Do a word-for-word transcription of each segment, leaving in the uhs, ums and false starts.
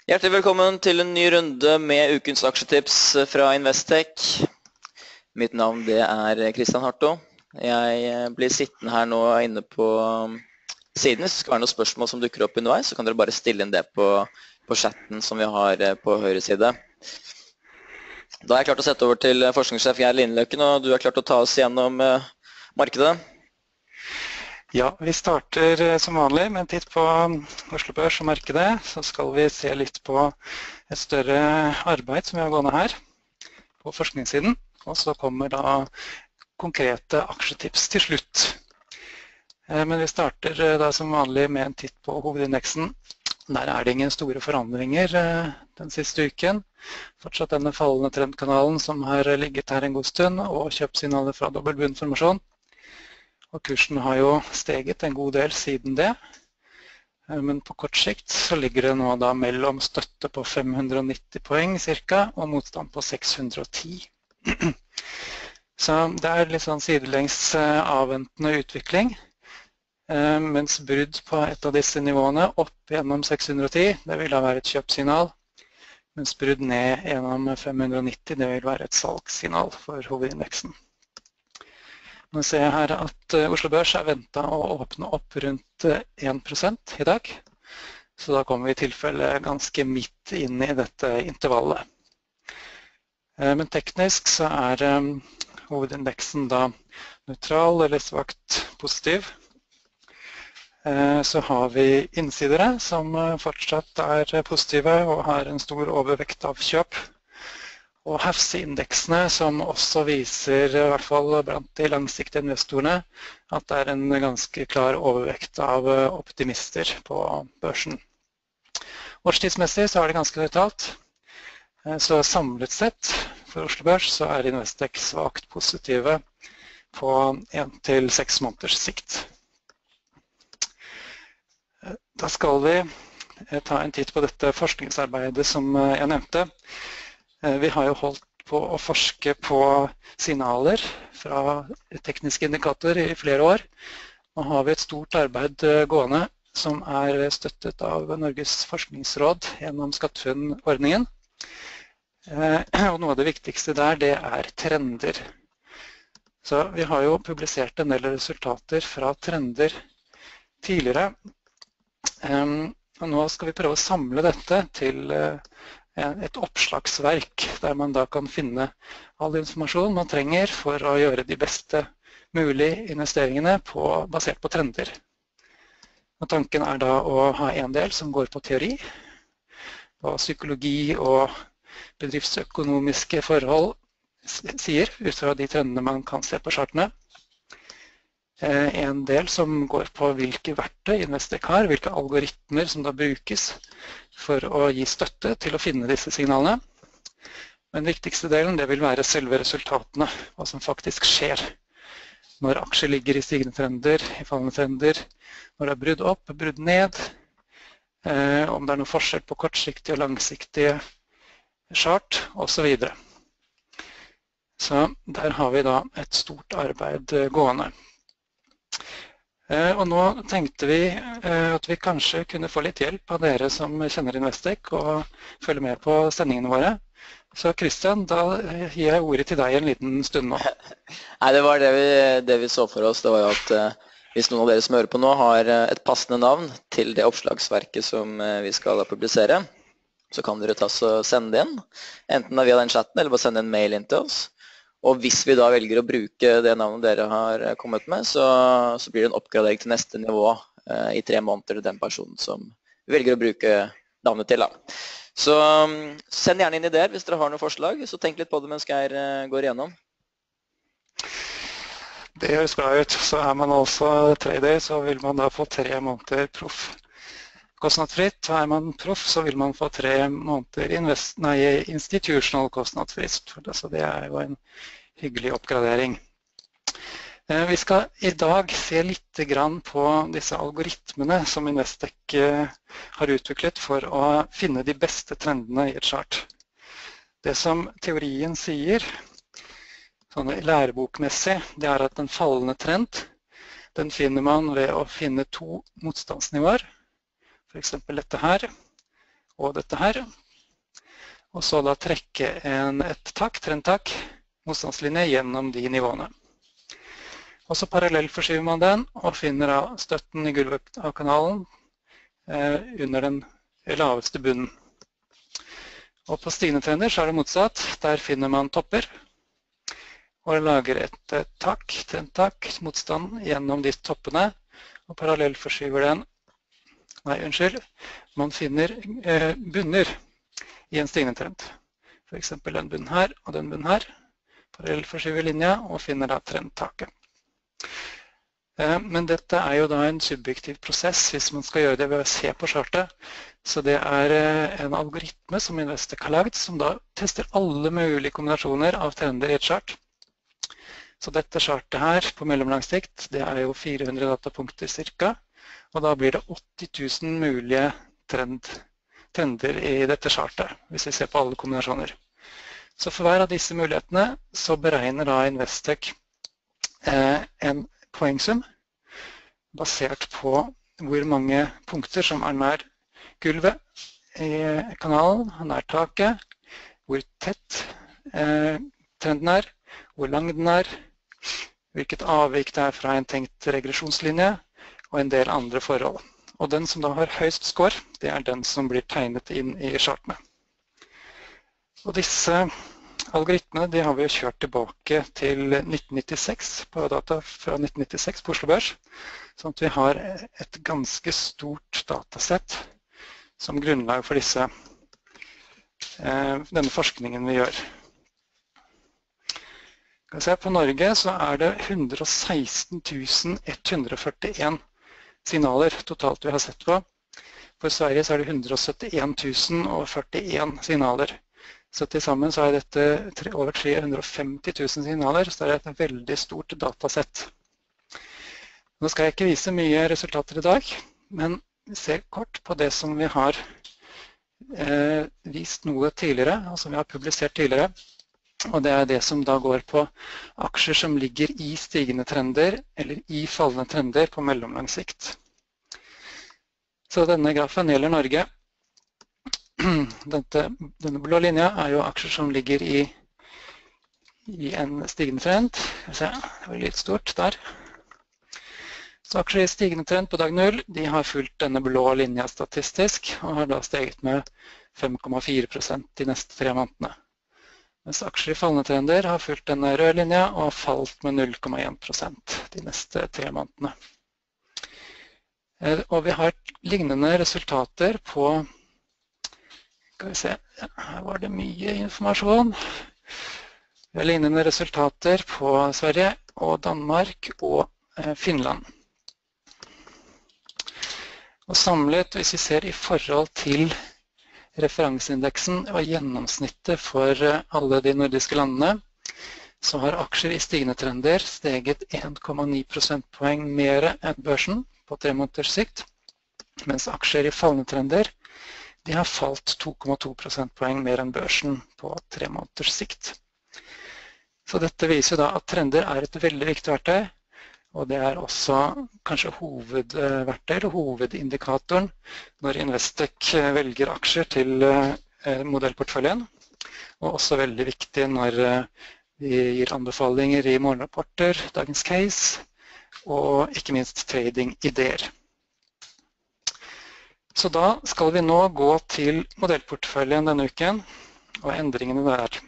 Hjertelig velkommen til en ny runde med ukens aksjetips fra Investec. Mitt navn det er Kristian Harto. Jeg blir sittende her nå inne på siden. Hvis det skal være noen spørsmål som dukker opp underveis, så kan dere bare stille inn det på, på chatten som vi har på høyre side. Da er jeg klart å sette over til forskningssjef Geir Lindløkken, og du er klart å ta oss gjennom markedet. Ja, vi starter som vanlig med en titt på Oslo Børs og markedet. Så skal vi se litt på et større arbeid som vi har gående her på forskningssiden. Og så kommer da konkrete aksjetips til slutt. Men vi starter da som vanlig med en titt på hovedindeksen. Der er det ingen store forandringer den siste uken. Fortsatt denne fallende trendkanalen som har ligget her en god stund, og kjøpsignaler fra dobbeltbunnformasjon. Og kursen har jo steget en god del siden det, men på kort sikt så ligger det nå da mellom støtte på fem hundre og nitti poeng cirka, og motstand på seks hundre og ti. Så det er litt sånn sidelengs avventende utvikling, mens brudd på et av disse nivåene opp gjennom seks hundre og ti, det vil da være et kjøpsignal, mens brudd ned gjennom fem hundre og nitti, det vil være et salgssignal for hovedindeksen. Nå ser jeg her at Oslo Børs er ventet å åpne opp rundt én prosent i dag, så da kommer vi i tilfelle ganske midt inn i dette intervallet. Men teknisk så er hovedindeksen da nøytral eller svakt positiv. Så har vi innsidere som fortsatt er positive og har en stor overvekt av kjøp. Og Hafse-indeksene som også viser, i hvert fall blant de langsiktige investorene, at det er en ganske klar overvekt av optimister på børsen. Årstidsmessig så er det ganske nøytralt. Så samlet sett for Oslo Børs så er Investec svakt positive på én til seks måneders sikt. Da skal vi ta en titt på dette forskningsarbeidet som jeg nevnte. Vi har jo holdt på å forske på signaler fra tekniske indikatorer i flere år. Nå har vi et stort arbeid gående som er støttet av Norges forskningsråd gjennom SkatteFUNN-ordningen. Og noe av det viktigste der, det er trender. Så vi har jo publisert en del resultater fra trender tidligere. Og nå skal vi prøve å samle dette til et oppslagsverk, der man da kan finne all informasjon man trenger for å gjøre de beste mulige investeringene på, basert på trender. Og tanken er da å ha en del som går på teori, på psykologi og bedriftsøkonomiske forhold sier, ut fra de trendene man kan se på chartene. En del som går på hvilke verktøy Investec har, hvilke algoritmer som da brukes for å gi støtte til å finne disse signalene. Men den viktigste delen det vil være selve resultatene, hva som faktisk skjer. Når aksjer ligger i stigende trender, i fallende trender, når det er brudd opp, brudd ned, om det er noe forskjell på kortsiktige og langsiktige chart, og så videre. Så der har vi da et stort arbeid gående. Og nå tenkte vi at vi kanskje kunne få litt hjelp av dere som kjenner Investec og følger med på sendingene våre. Så Kristian, da gir jeg ordet til deg en liten stund nå. Nei, det var det vi, det vi så for oss. Det var jo at uh, hvis noen av dere som hører på nå har et passende navn til det oppslagsverket som uh, vi skal publisere, så kan dere ta og sende det inn. Enten via den chatten eller bare sende en mail inn til oss. Og hvis vi da velger å bruke det navnet dere har kommet med, så, så blir det en oppgradering til neste nivå eh, i tre måneder til den personen som velger å bruke navnet til. Da. Så um, send gjerne inn ideer hvis dere har noen forslag, så tenk litt på det mens Geir uh, går igjennom. Det høres bra ut. Så er man altså trader, så vil man da få tre måneder proff. Kostnadsfritt, og er man proff, så vil man få tre måneder invest, nei, institutional kostnadsfritt. Så det er jo en hyggelig oppgradering. Vi skal i dag se litt grann på disse algoritmene som Investec har utviklet for å finne de beste trendene i et chart. Det som teorien sier, sånn lærebokmessig, det er at en fallende trend, den finner man ved å finne to motstandsnivåer. For eksempel dette her, og dette her. Og så da trekke en, et tak, trendtak, motstandslinje gjennom de nivåene. Og så parallelt forskyver man den, og finner da støtten i gulvet av kanalen eh, under den laveste bunnen. Og på stigende trender så er det motsatt. Der finner man topper, og lager et eh, tak, trendtak, motstand gjennom de toppene, og parallelt forskyver den. Nei, unnskyld. Man finner eh, bunner i en stigende trend. For eksempel den bunnen her og den bunnen her. Parallelt forskyver linja og finner da trendtaket. Eh, men dette er jo da en subjektiv prosess hvis man skal gjøre det ved å se på chartet. Så det er eh, en algoritme som Investec har laget, som da tester alle mulige kombinasjoner av trender i et chart. Så dette chartet her på mellomlang sikt, det er jo fire hundre datapunkter cirka, og da blir det åtti tusen mulige trend, trender i dette chartet, hvis vi ser på alle kombinasjoner. Så for hver av disse mulighetene så beregner da Investec eh, en poengsum, basert på hvor mange punkter som er nær gulvet i kanalen, nær taket, hvor tett eh, trenden er, hvor lang den er, hvilket avvik det er fra en tenkt regresjonslinje, og en del andre forhold. Og den som da har høyest score, det er den som blir tegnet inn i chartene. Og disse algoritmene de har vi jo kjørt tilbake til nitten nittiseks, på data fra nitten nittiseks på Oslo Børs, sånn at vi har et ganske stort datasett som grunnlag for disse, eh, denne forskningen vi gjør. Kan vi se, på Norge så er det hundre og seksten tusen ett hundre og førtien signaler totalt vi har sett på. For Sverige så er det hundre og syttien tusen og førtien signaler. Så til sammen så er dette over tre hundre og femti tusen signaler, så det er et veldig stort datasett. Nå skal jeg ikke vise mye resultater i dag, men se kort på det som vi har eh, vist noe tidligere, og som vi har publisert tidligere. Og det er det som da går på aksjer som ligger i stigende trender, eller i fallende trender på mellomlang sikt. Så denne grafen gjelder Norge. Dette, denne blå linja er jo aksjer som ligger i, i en stigende trend. Skal vi se, det var litt stort der. Så aksjer i stigende trend på dag null, de har fulgt denne blå linja statistisk, og har da steget med fem komma fire prosent de neste tre månedene. Mens aksjer i fallende trender har fulgt denne røde linja og har falt med null komma én prosent de neste tre månedene. Og vi har lignende resultater på, skal vi se, her var det mye informasjon. Vi har lignende resultater på Sverige og Danmark og Finland. Og samlet, hvis vi ser i forhold til referanseindeksen og gjennomsnittet for alle de nordiske landene, så har aksjer i stigende trender steget en komma ni prosentpoeng mer enn børsen på tre måneders sikt, mens aksjer i fallende trender de har falt to komma to prosentpoeng mer enn børsen på tre måneders sikt. Så dette viser da at trender er et veldig viktig verktøy, og det er også kanskje hovedverktøy eller hovedindikatoren når Investec velger aksjer til modellportføljen, og også veldig viktig når vi gir anbefalinger i morgenrapporter, dagens case, og ikke minst trading-ideer. Så da skal vi nå gå til modellportføljen denne uken, og endringene der.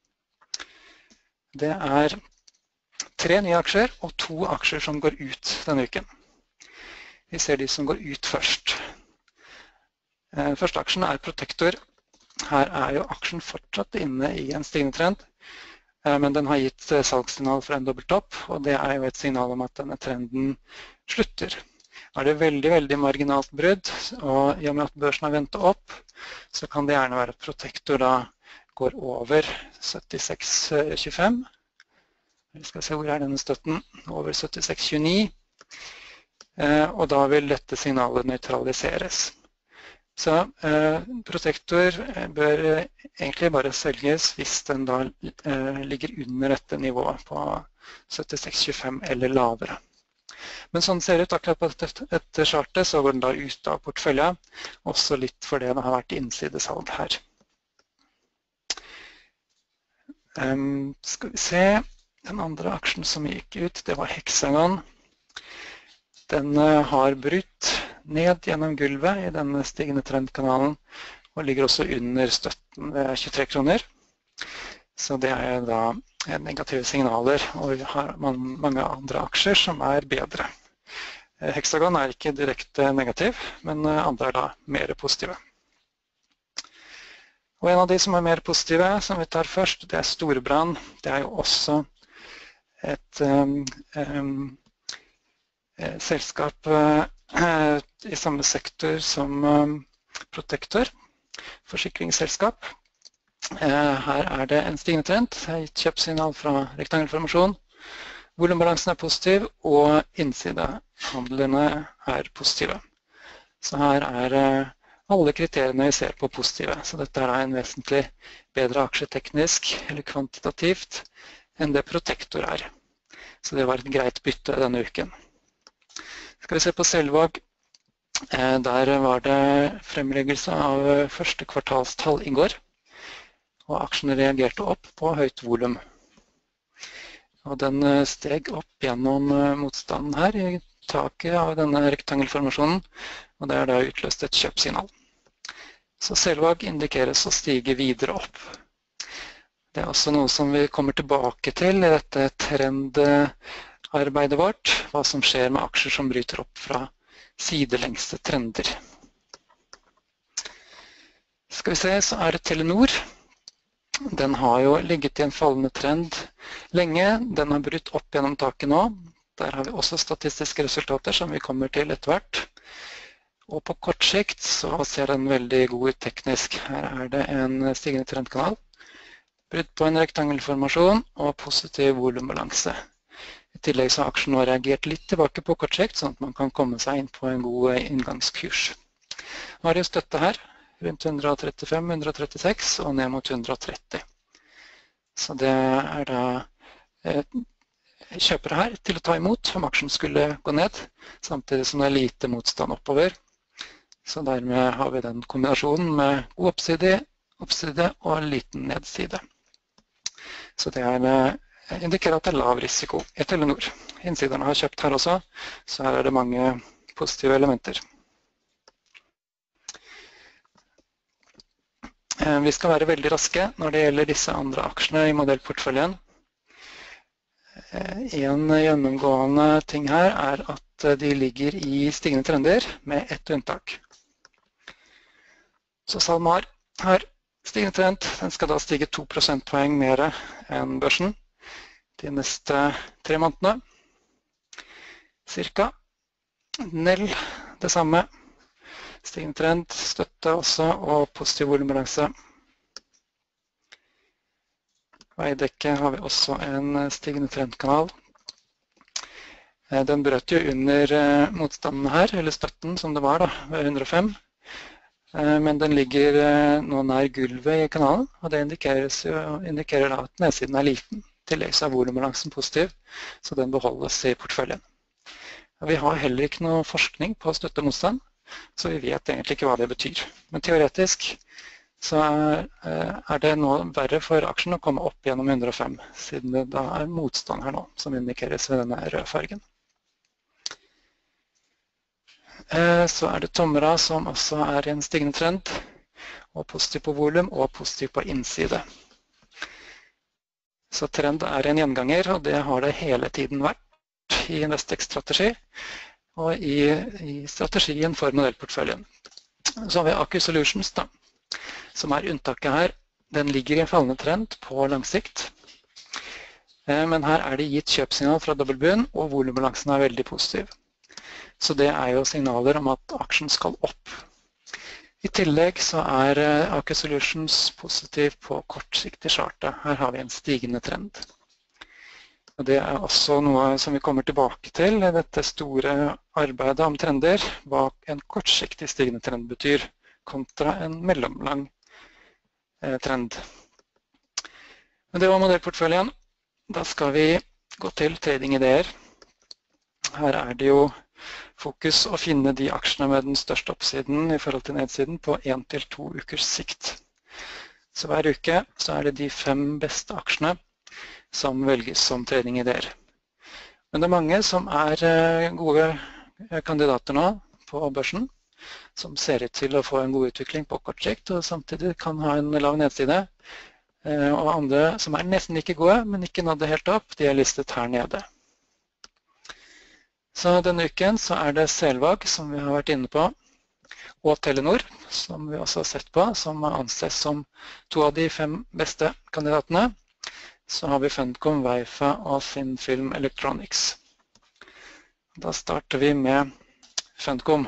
Det er tre nye aksjer og to aksjer som går ut denne uken. Vi ser de som går ut først. Første aksjen er Protector. Her er jo aksjen fortsatt inne i en stigende trend, men den har gitt salgssignal for en dobbelttopp, og det er jo et signal om at denne trenden slutter. Er det veldig, veldig marginalt brudd, og i og med at børsen har ventet opp, så kan det gjerne være at Protector da går over syttiseks komma tjuefem. Vi skal se hvor er denne støtten, over syttiseks komma tjueni, og da vil dette signalet nøytraliseres. Så eh, Protector bør egentlig bare selges hvis den da eh, ligger under dette nivået på syttiseks komma tjuefem eller lavere. Men sånn ser det ut akkurat på dette, dette chartet, så går den da ut av porteføljen, også litt fordi det har vært innsidesalg her. Um, skal vi se, den andre aksjen som gikk ut, det var Hexagon. Den uh, har brutt ned gjennom gulvet i denne stigende trendkanalen, og ligger også under støtten ved tjuetre kroner. Så det er da negative signaler, og vi har mange andre aksjer som er bedre. Hexagon er ikke direkte negativ, men andre er da mer positive. Og en av de som er mer positive, som vi tar først, det er Storebrand. Det er jo også et um, um, selskap uh, i samme sektor som um, Protector, forsikringsselskap. Her er det en stigende trend, det er gitt kjøpsignal fra rektangelformasjon. Volumbalansen er positiv, og innsidehandlene er positive. Så her er alle kriteriene vi ser på positive. Så dette er en vesentlig bedre aksje teknisk eller kvantitativt enn det Protector er. Så det var et greit bytte denne uken. Skal vi se på Selvåg. Der var det fremleggelse av første kvartalstall i går. Og aksjene reagerte opp på høyt volum. Og den steg opp gjennom motstanden her i taket av denne rektangelformasjonen, og det er da utløst et kjøpsignal. Så Selvåg indikeres å stige videre opp. Det er også noe som vi kommer tilbake til i dette trendarbeidet vårt, hva som skjer med aksjer som bryter opp fra sidelengste trender. Skal vi se, så er det Telenor. Den har jo ligget i en fallende trend lenge. Den har brutt opp gjennom taket nå. Der har vi også statistiske resultater som vi kommer til etter hvert. Og på kort sikt så ser den veldig god ut teknisk. Her er det en stigende trendkanal. Brudd på en rektangelformasjon og positiv volumbalanse. I tillegg så har aksjen nå reagert litt tilbake på kort sikt, sånn at man kan komme seg inn på en god inngangskurs. Nå har de jo støtte her. Rundt hundre trettifem til hundre trettiseks og ned mot hundre tretti. Så det er da kjøpere her til å ta imot om aksjen skulle gå ned, samtidig som det er lite motstand oppover. Så dermed har vi den kombinasjonen med god oppside, oppside og liten nedside. Så det er, indikerer at det er lav risiko i Telenor. Innsiderne har kjøpt her også, så her er det mange positive elementer. Vi skal være veldig raske når det gjelder disse andre aksjene i modellportføljen. En gjennomgående ting her er at de ligger i stigende trender med ett unntak. Så SalMar har stigende trend. Den skal da stige to prosentpoeng mer enn børsen de neste tre månedene. Cirka. Nell, det samme. Stigende trend, støtte også, og positiv volumbalanse. Veidekke har vi også en stigende trendkanal. Den brøt jo under motstanden her, eller støtten som det var da, ved hundre og fem. Men den ligger nå nær gulvet i kanalen, og det indikerer da at nedsiden er liten. I tillegg så er volumbalansen positiv, så den beholdes i porteføljen. Vi har heller ikke noe forskning på støtte og motstand, så vi vet egentlig ikke hva det betyr. Men teoretisk så er, er det nå verre for aksjen å komme opp gjennom hundre og fem, siden det da er motstand her nå, som indikeres ved denne røde fargen. Så er det Tomra som også er i en stigende trend, og positiv på volum og positiv på innside. Så trend er en gjenganger, og det har det hele tiden vært i Investex-strategi og i, i strategien for modellportføljen. Så har vi Aker Solutions da, som er unntaket her. Den ligger i en fallende trend på lang sikt. Men her er det gitt kjøpsignal fra dobbeltbunn, og volumbalansen er veldig positiv. Så det er jo signaler om at aksjen skal opp. I tillegg så er Aker Solutions positiv på kortsiktig chartet. Her har vi en stigende trend. Og det er også noe som vi kommer tilbake til, dette store arbeidet om trender, hva en kortsiktig stigende trend betyr, kontra en mellomlang eh, trend. Men det var modellportføljen. Da skal vi gå til tradingideer. her er det jo fokus å finne de aksjene med den største oppsiden i forhold til nedsiden på en til to ukers sikt. Så hver uke så er det de fem beste aksjene som velges som tradingideer. Men det er mange som er gode kandidater nå på børsen, som ser ut til å få en god utvikling på kort sikt, og samtidig kan ha en lav nedside. Og andre som er nesten like gode, men ikke nådde helt opp, de er listet her nede. Så denne uken så er det Selvag, som vi har vært inne på, og Telenor, som vi også har sett på, som anses som to av de fem beste kandidatene. Så har vi Funcom, Veifa og Finnfilm Electronics. Da starter vi med Funcom.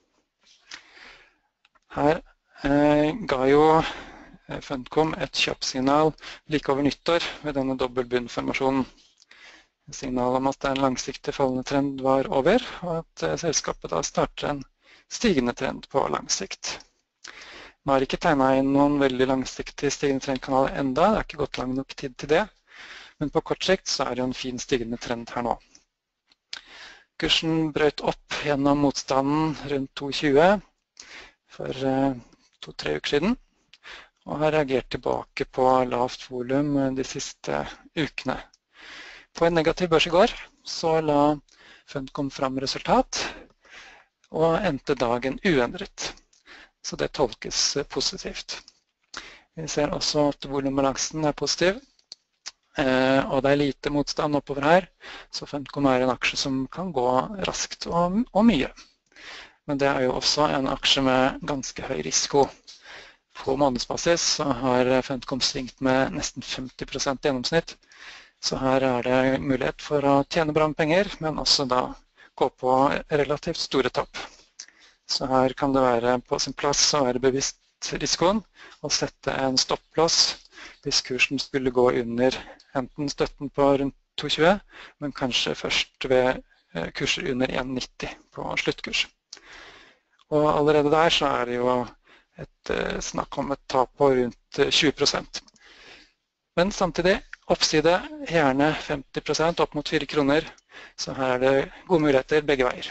Her eh, ga jo Funcom et kjøpsignal like over nyttår ved denne dobbeltbunnformasjonen. Signal om at en langsiktig fallende trend var over, og at eh, selskapet da starter en stigende trend på lang sikt. Man har ikke tegnet inn noen veldig langsiktig stigende trendkanal enda, det er ikke gått lang nok tid til det, men på kort sikt så er det en fin stigende trend her nå. Kursen brøt opp gjennom motstanden rundt to tjue for eh, to-tre uker siden, og har reagert tilbake på lavt volum de siste ukene. På en negativ børs i går så la Funcom fram resultat, og endte dagen uendret. Så det tolkes positivt. Vi ser også at volumbalansen er positiv, og det er lite motstand oppover her, så Funcom er en aksje som kan gå raskt og, og mye. Men det er jo også en aksje med ganske høy risiko. På månedsbasis så har Funcom svingt med nesten femti prosent gjennomsnitt, så her er det mulighet for å tjene bra med penger, men også da gå på relativt store tap. Så her kan det være på sin plass å være bevisst risikoen og sette en stopplås hvis kursen skulle gå under enten støtten på rundt to tjue, men kanskje først ved kurser under en nitti på sluttkurs. Og allerede der så er det jo et snakk om et tap på rundt tjue prosent. Men samtidig oppside gjerne femti prosent opp mot fire kroner, så her er det gode muligheter begge veier.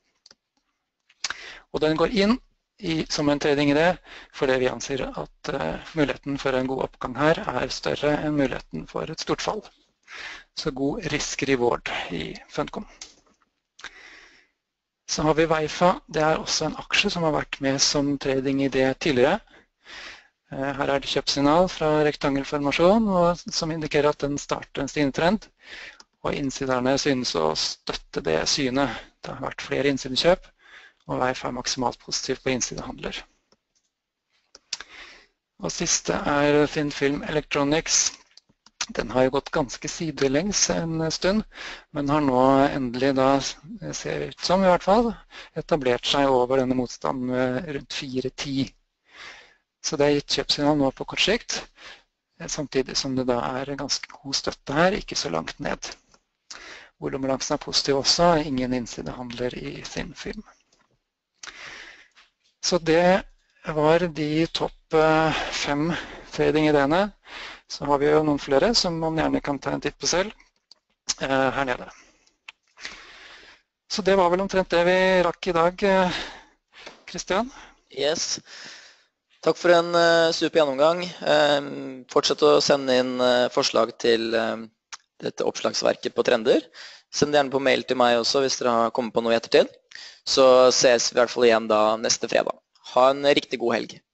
Og den går inn i, som en tradingidé, fordi vi anser at uh, muligheten for en god oppgang her er større enn muligheten for et stort fall. Så god risk-reward i Funcom. Så har vi Veifa. Det er også en aksje som har vært med som tradingidé tidligere. Uh, her er det kjøpsignal fra rektangelformasjon, og, som indikerer at den starter en stigende trend. Og innsiderne synes å støtte det synet. Det har vært flere innsidekjøp, og Veifa er maksimalt positiv på innsidehandler. Og siste er Finnfilm Electronics. Den har jo gått ganske sidelengs en stund, men har nå endelig, da ser ut som i hvert fall, etablert seg over denne motstanden rundt fire ti. Så det er gitt kjøpsignal nå på kort sikt, samtidig som det da er ganske god støtte her, ikke så langt ned. Volumbalansen er positiv også, ingen innsidehandler i Finnfilm. Så det var de topp fem trading-ideene. Så har vi jo noen flere som man gjerne kan ta en titt på selv her nede. Så det var vel omtrent det vi rakk i dag, Kristian. Yes. Takk for en uh, super gjennomgang. Um, fortsett å sende inn uh, forslag til uh, dette oppslagsverket på trender. Send gjerne på mail til meg også hvis dere har kommet på noe i ettertid. Så ses vi i hvert fall igjen da neste fredag. Ha en riktig god helg.